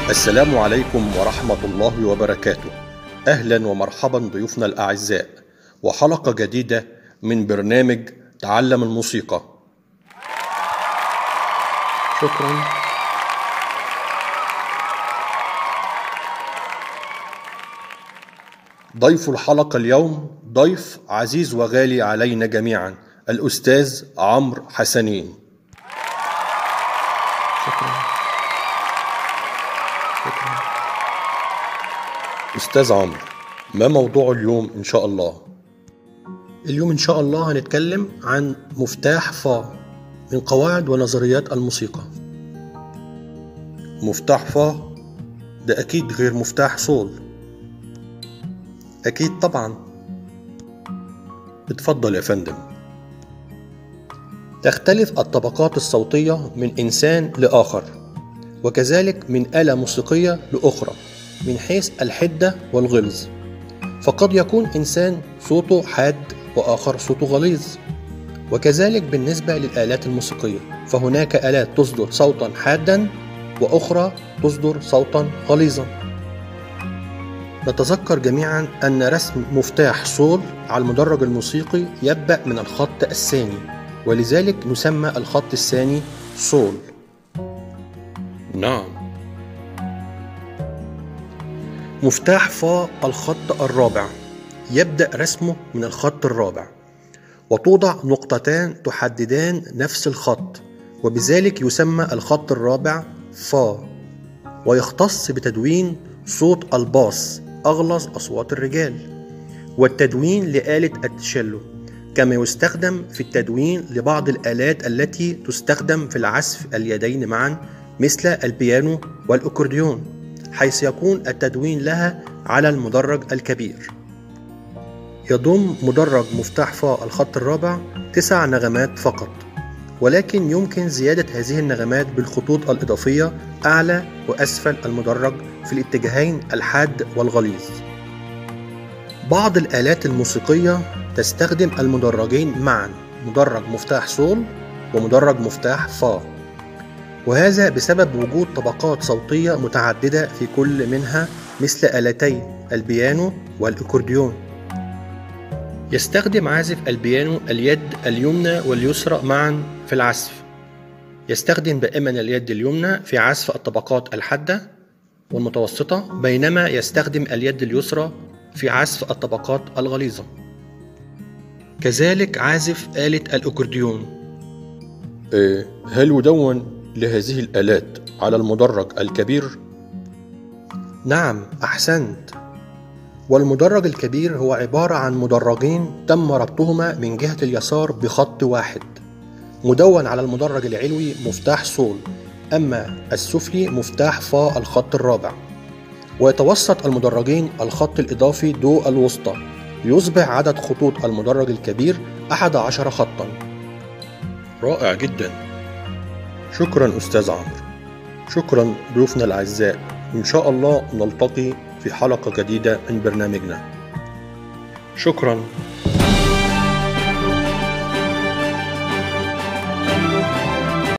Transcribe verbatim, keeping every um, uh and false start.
السلام عليكم ورحمة الله وبركاته. أهلا ومرحبا ضيوفنا الأعزاء وحلقة جديدة من برنامج تعلم الموسيقى. شكرا. ضيف الحلقة اليوم ضيف عزيز وغالي علينا جميعا، الأستاذ عمرو حسنين. شكرا. شكرا. أستاذ عمرو، ما موضوع اليوم إن شاء الله؟ اليوم إن شاء الله هنتكلم عن مفتاح فا من قواعد ونظريات الموسيقى. مفتاح فا ده أكيد غير مفتاح صول. أكيد طبعا. اتفضل يا فندم. تختلف الطبقات الصوتية من إنسان لآخر، وكذلك من آلة موسيقية لأخرى من حيث الحدة والغلظ، فقد يكون إنسان صوته حاد وآخر صوته غليظ، وكذلك بالنسبة للآلات الموسيقية، فهناك آلات تصدر صوتا حادا وأخرى تصدر صوتا غليظا. نتذكر جميعا أن رسم مفتاح صول على المدرج الموسيقي يبدأ من الخط الثاني، ولذلك يسمى الخط الثاني صول. نعم. مفتاح فا الخط الرابع يبدأ رسمه من الخط الرابع، وتوضع نقطتان تحددان نفس الخط، وبذلك يسمى الخط الرابع فا، ويختص بتدوين صوت الباص أغلظ أصوات الرجال، والتدوين لآلة التشيلو، كما يستخدم في التدوين لبعض الآلات التي تستخدم في العزف اليدين معا مثل البيانو والأكورديون، حيث يكون التدوين لها على المدرج الكبير. يضم مدرج مفتاح فا الخط الرابع تسع نغمات فقط، ولكن يمكن زيادة هذه النغمات بالخطوط الإضافية أعلى وأسفل المدرج في الاتجاهين الحاد والغليظ. بعض الآلات الموسيقية تستخدم المدرجين معا، مدرج مفتاح صول ومدرج مفتاح فا، وهذا بسبب وجود طبقات صوتية متعددة في كل منها مثل آلتي البيانو والأكورديون. يستخدم عازف البيانو اليد اليمنى واليسرى معا في العزف. يستخدم دائما اليد اليمنى في عزف الطبقات الحادة والمتوسطة، بينما يستخدم اليد اليسرى في عزف الطبقات الغليظة. كذلك عازف آلة الأكورديون. إيه، هل يدون لهذه الآلات على المدرج الكبير؟ نعم، أحسنت. والمدرج الكبير هو عبارة عن مدرجين تم ربطهما من جهة اليسار بخط واحد، مدون على المدرج العلوي مفتاح صول، أما السفلي مفتاح فا الخط الرابع، ويتوسط المدرجين الخط الإضافي دو الوسطى، ليصبح عدد خطوط المدرج الكبير أحد عشر خطا. رائع جدا. شكرا أستاذ عمرو. شكرا ضيوفنا الأعزاء. إن شاء الله نلتقي في حلقة جديدة من برنامجنا. شكرا.